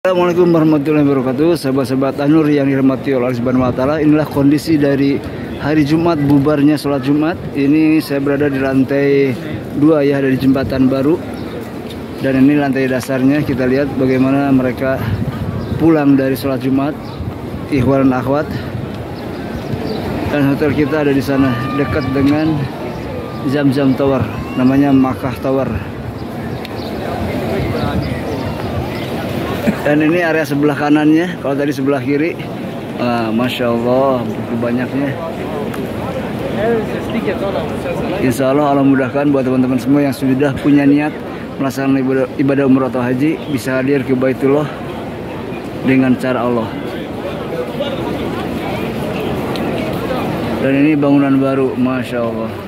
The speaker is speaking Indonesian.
Assalamualaikum warahmatullahi wabarakatuh. Sahabat-sahabat Anur yang dirahmati Allah Subhanahu wa taala. Inilah kondisi dari hari Jumat bubarnya sholat Jumat. Ini saya berada di lantai 2 ya, dari jembatan baru. Dan ini lantai dasarnya, kita lihat bagaimana mereka pulang dari sholat Jumat, ikhwan dan akhwat. Dan hotel kita ada di sana, dekat dengan Zamzam Tower, namanya Makkah Tower. Dan ini area sebelah kanannya, kalau tadi sebelah kiri, Masya Allah, begitu banyaknya. Insya Allah Allah mudahkan buat teman-teman semua yang sudah punya niat melaksanakan ibadah umrah atau haji, bisa hadir ke Baitullah dengan cara Allah. Dan ini bangunan baru, Masya Allah.